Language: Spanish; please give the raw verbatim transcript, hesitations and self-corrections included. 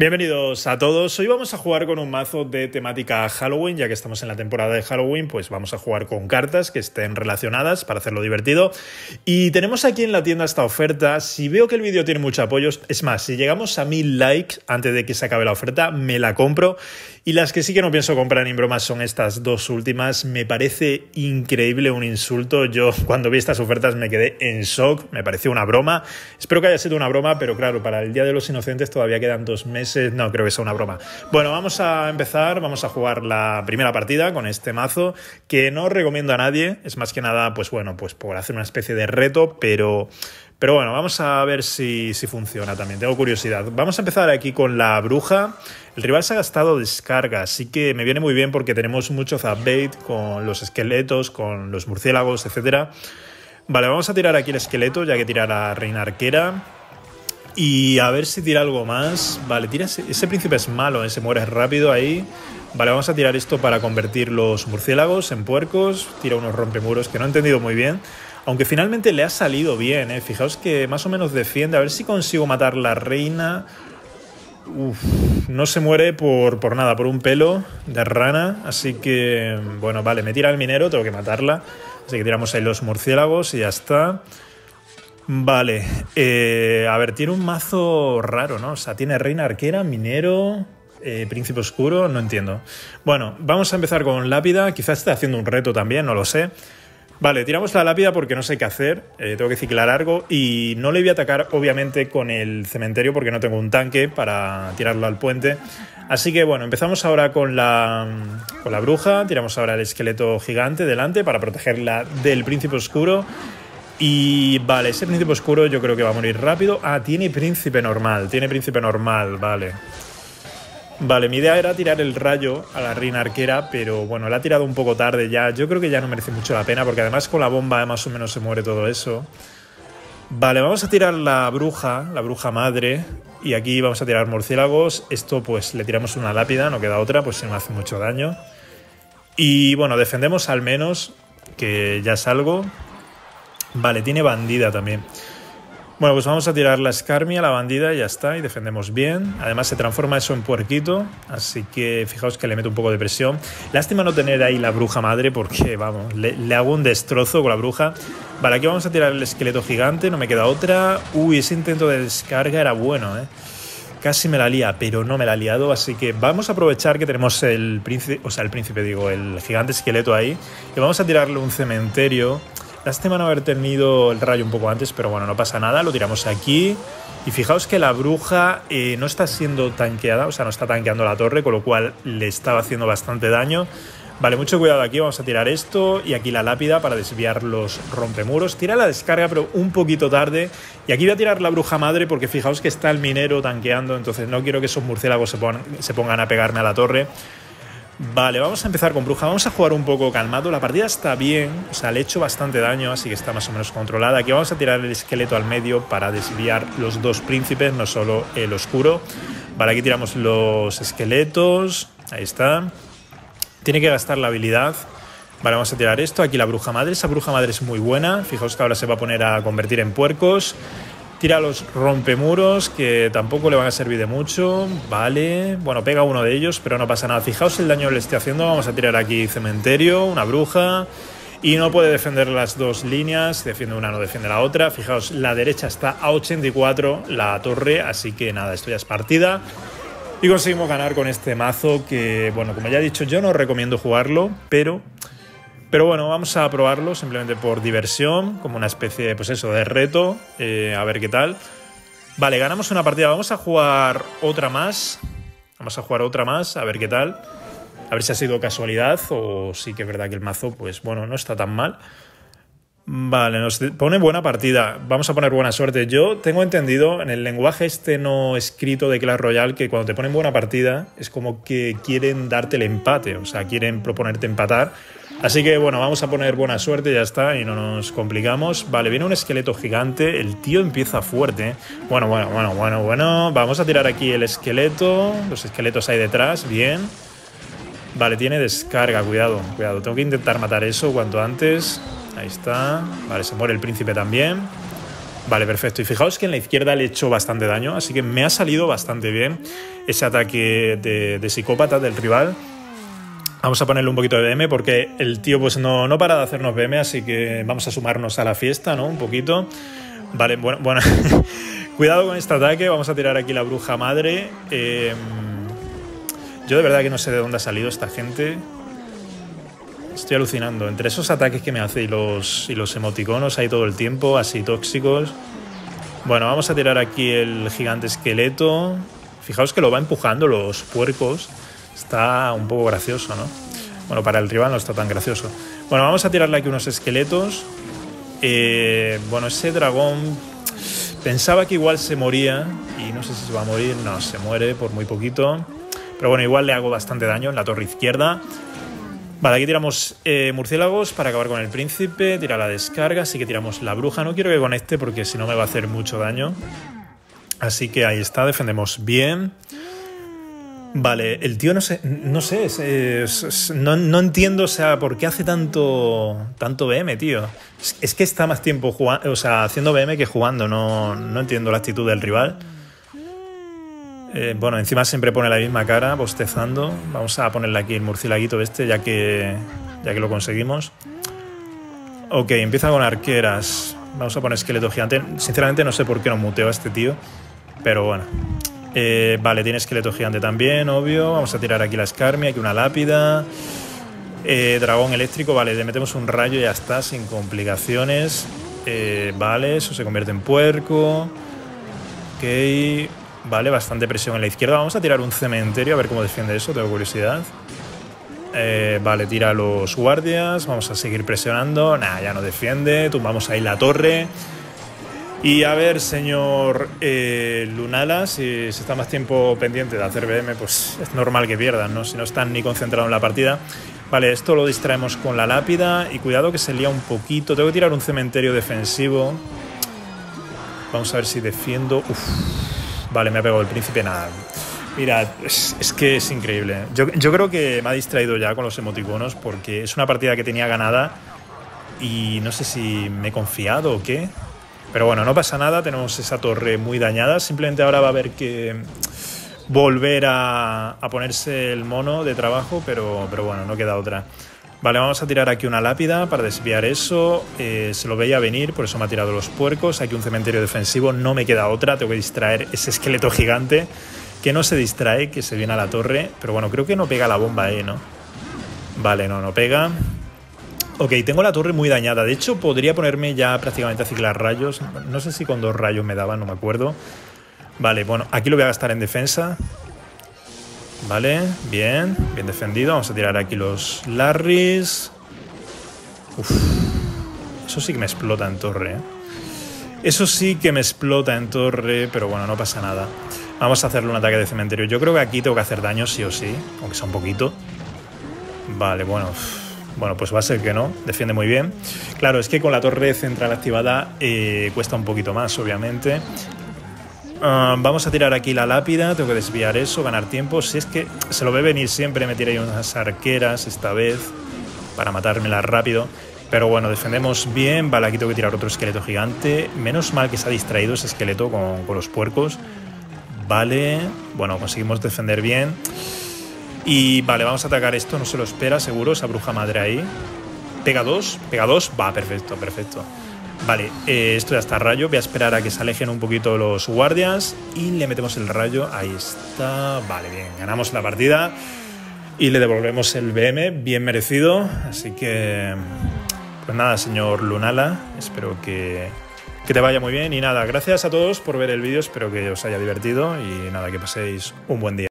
Bienvenidos a todos. Hoy vamos a jugar con un mazo de temática Halloween, ya que estamos en la temporada de Halloween, pues vamos a jugar con cartas que estén relacionadas para hacerlo divertido. Y tenemos aquí en la tienda esta oferta. Si veo que el vídeo tiene mucho apoyo, es más, si llegamos a mil likes antes de que se acabe la oferta, me la compro. Y las que sí que no pienso comprar ni bromas son estas dos últimas. Me parece increíble, un insulto. Yo cuando vi estas ofertas me quedé en shock, me pareció una broma. Espero que haya sido una broma, pero claro, para el Día de los Inocentes todavía quedan dos meses. No, creo que sea una broma. Bueno, vamos a empezar, vamos a jugar la primera partida con este mazo, que no recomiendo a nadie. Es más que nada, pues bueno, pues por hacer una especie de reto, pero... Pero bueno, vamos a ver si, si funciona también, tengo curiosidad. Vamos a empezar aquí con la bruja. El rival se ha gastado descarga, así que me viene muy bien porque tenemos mucho zapbait con los esqueletos, con los murciélagos, etcétera. Vale, vamos a tirar aquí el esqueleto, ya que tira la reina arquera. Y a ver si tira algo más. Vale, tira ese, ese príncipe es malo, ¿eh? Se muere rápido ahí. Vale, vamos a tirar esto para convertir los murciélagos en puercos. Tira unos rompemuros que no he entendido muy bien. Aunque finalmente le ha salido bien, ¿eh? Fijaos que más o menos defiende. A ver si consigo matar la reina. Uf, no se muere por, por nada, por un pelo de rana. Así que, bueno, vale, me tira el minero, tengo que matarla. Así que tiramos ahí los murciélagos y ya está. Vale, eh, a ver, tiene un mazo raro, ¿no? O sea, tiene reina arquera, minero, eh, príncipe oscuro, no entiendo. Bueno, vamos a empezar con lápida, quizás esté haciendo un reto también, no lo sé. Vale, tiramos la lápida porque no sé qué hacer, eh, tengo que ciclar algo y no le voy a atacar obviamente con el cementerio porque no tengo un tanque para tirarlo al puente. Así que bueno, empezamos ahora con la, con la bruja, tiramos ahora el esqueleto gigante delante para protegerla del príncipe oscuro. Y vale, ese príncipe oscuro yo creo que va a morir rápido. Ah, tiene príncipe normal, tiene príncipe normal, vale. Vale, mi idea era tirar el rayo a la reina arquera, pero bueno, la ha tirado un poco tarde ya. Yo creo que ya no merece mucho la pena, porque además con la bomba más o menos se muere todo eso. Vale, vamos a tirar la bruja, la bruja madre. Y aquí vamos a tirar murciélagos. Esto pues le tiramos una lápida, no queda otra, pues si no hace mucho daño. Y bueno, defendemos al menos, que ya es algo. Vale, tiene bandida también. Bueno, pues vamos a tirar la escarmia, la bandida y ya está, y defendemos bien. Además se transforma eso en puerquito, así que fijaos que le meto un poco de presión. Lástima no tener ahí la bruja madre porque, vamos, le, le hago un destrozo con la bruja. Vale, aquí vamos a tirar el esqueleto gigante, no me queda otra. Uy, ese intento de descarga era bueno, ¿eh? Casi me la lía, pero no me la ha liado, así que vamos a aprovechar que tenemos el príncipe, o sea, el príncipe, digo, el gigante esqueleto ahí. Y vamos a tirarle un cementerio. Lástima no haber tenido el rayo un poco antes, pero bueno, no pasa nada, lo tiramos aquí. Y fijaos que la bruja eh, no está siendo tanqueada, o sea, no está tanqueando la torre, con lo cual le estaba haciendo bastante daño. Vale, mucho cuidado aquí, vamos a tirar esto y aquí la lápida para desviar los rompemuros. Tira la descarga, pero un poquito tarde. Y aquí voy a tirar la bruja madre porque fijaos que está el minero tanqueando, entonces no quiero que esos murciélagos se pongan, se pongan a pegarme a la torre. Vale, vamos a empezar con bruja, vamos a jugar un poco calmado, la partida está bien, o sea, le he hecho bastante daño, así que está más o menos controlada. Aquí vamos a tirar el esqueleto al medio para desviar los dos príncipes, no solo el oscuro. Vale, aquí tiramos los esqueletos, ahí está. Tiene que gastar la habilidad. Vale, vamos a tirar esto, aquí la bruja madre, esa bruja madre es muy buena, fijaos que ahora se va a poner a convertir en puercos. Tira los rompemuros, que tampoco le van a servir de mucho. Vale, bueno, pega uno de ellos, pero no pasa nada. Fijaos el daño que le estoy haciendo. Vamos a tirar aquí cementerio, una bruja. Y no puede defender las dos líneas. Defiende una, no defiende la otra. Fijaos, la derecha está a ochenta y cuatro, la torre. Así que nada, esto ya es partida. Y conseguimos ganar con este mazo que, bueno, como ya he dicho, yo no recomiendo jugarlo, pero... Pero bueno, vamos a probarlo simplemente por diversión, como una especie, pues eso, de reto, eh, a ver qué tal. Vale, ganamos una partida, vamos a jugar otra más, vamos a jugar otra más, a ver qué tal. A ver si ha sido casualidad o sí que es verdad que el mazo, pues bueno, no está tan mal. Vale, nos pone buena partida, vamos a poner buena suerte. Yo tengo entendido en el lenguaje este no escrito de Clash Royale que cuando te ponen buena partida es como que quieren darte el empate, o sea, quieren proponerte empatar. Así que bueno, vamos a poner buena suerte, ya está, y no nos complicamos. Vale, viene un esqueleto gigante, el tío empieza fuerte. Bueno, bueno, bueno, bueno, bueno. Vamos a tirar aquí el esqueleto, los esqueletos ahí detrás, bien. Vale, tiene descarga, cuidado, cuidado. Tengo que intentar matar eso cuanto antes. Ahí está. Vale, se muere el príncipe también. Vale, perfecto. Y fijaos que en la izquierda le he hecho bastante daño, así que me ha salido bastante bien ese ataque de, de psicópata del rival. Vamos a ponerle un poquito de B M porque el tío pues no, no para de hacernos B M, así que vamos a sumarnos a la fiesta, ¿no? Un poquito. Vale, bueno, bueno. Cuidado con este ataque, vamos a tirar aquí la bruja madre. Eh, yo de verdad que no sé de dónde ha salido esta gente. Estoy alucinando. Entre esos ataques que me hace y los, y los emoticonos ahí todo el tiempo, así tóxicos. Bueno, vamos a tirar aquí el gigante esqueleto. Fijaos que lo va empujando los puercos. Está un poco gracioso, ¿no? Bueno, para el rival no está tan gracioso. Bueno, vamos a tirarle aquí unos esqueletos. Eh, bueno, ese dragón pensaba que igual se moría y no sé si se va a morir. No, se muere por muy poquito. Pero bueno, igual le hago bastante daño en la torre izquierda. Vale, aquí tiramos eh, murciélagos para acabar con el príncipe. Tira la descarga, así que tiramos la bruja. No quiero que conecte porque si no me va a hacer mucho daño. Así que ahí está, defendemos bien. Vale, el tío no sé, no sé, es, es, es, no, no entiendo, o sea, por qué hace tanto, tanto B M, tío. Es, es que está más tiempo jugando, o sea, haciendo B M que jugando, no, no entiendo la actitud del rival. Eh, bueno, encima siempre pone la misma cara, bostezando. Vamos a ponerle aquí el murciélaguito este, ya que, ya que lo conseguimos. Ok, empieza con arqueras. Vamos a poner esqueleto gigante. Sinceramente no sé por qué no muteo a este tío, pero bueno. Eh, vale, tiene esqueleto gigante también, obvio. Vamos a tirar aquí la escarmia, aquí una lápida. Eh, dragón eléctrico, vale, le metemos un rayo y ya está, sin complicaciones. Eh, vale, eso se convierte en puerco. Ok, vale, bastante presión en la izquierda. Vamos a tirar un cementerio, a ver cómo defiende eso, tengo curiosidad. Eh, vale, tira a los guardias. Vamos a seguir presionando. Nah, ya no defiende. Tumbamos ahí la torre. Y a ver, señor eh, Lunala, si, si está más tiempo pendiente de hacer B M, pues es normal que pierdan, ¿no? Si no están ni concentrados en la partida. Vale, esto lo distraemos con la lápida. Y cuidado que se lía un poquito. Tengo que tirar un cementerio defensivo. Vamos a ver si defiendo. Uf. Vale, me ha pegado el príncipe. Nada. Mira, es, es que es increíble. Yo, yo creo que me ha distraído ya con los emoticonos porque es una partida que tenía ganada y no sé si me he confiado o qué. Pero bueno, no pasa nada, tenemos esa torre muy dañada. Simplemente ahora va a haber que volver a, a ponerse el mono de trabajo, pero, pero bueno, no queda otra. Vale, vamos a tirar aquí una lápida para desviar eso. Eh, se lo veía venir, por eso me ha tirado los puercos. Aquí un cementerio defensivo, no me queda otra. Tengo que distraer ese esqueleto gigante que no se distrae, que se viene a la torre. Pero bueno, creo que no pega la bomba ahí, ¿no? Vale, no, no pega. Ok, tengo la torre muy dañada. De hecho, podría ponerme ya prácticamente a ciclar rayos. No sé si con dos rayos me daban, no me acuerdo. Vale, bueno, aquí lo voy a gastar en defensa. Vale, bien, bien defendido. Vamos a tirar aquí los Larrys. Uf, eso sí que me explota en torre, ¿eh? Eso sí que me explota en torre, pero bueno, no pasa nada. Vamos a hacerle un ataque de cementerio. Yo creo que aquí tengo que hacer daño sí o sí, aunque sea un poquito. Vale, bueno... Bueno, pues va a ser que no, defiende muy bien. Claro, es que con la torre central activada eh, cuesta un poquito más, obviamente. Uh, vamos a tirar aquí la lápida, tengo que desviar eso, ganar tiempo. Si es que se lo ve venir siempre, me tiré unas arqueras esta vez para matármelas rápido. Pero bueno, defendemos bien. Vale, aquí tengo que tirar otro esqueleto gigante. Menos mal que se ha distraído ese esqueleto con, con los puercos. Vale, bueno, conseguimos defender bien. Y vale, vamos a atacar esto, no se lo espera, seguro, esa bruja madre ahí. Pega dos, pega dos, va, perfecto, perfecto. Vale, eh, esto ya está rayo, voy a esperar a que se alejen un poquito los guardias y le metemos el rayo, ahí está. Vale, bien, ganamos la partida y le devolvemos el B M, bien merecido. Así que, pues nada, señor Lunala, espero que, que te vaya muy bien. Y nada, gracias a todos por ver el vídeo, espero que os haya divertido y nada, que paséis un buen día.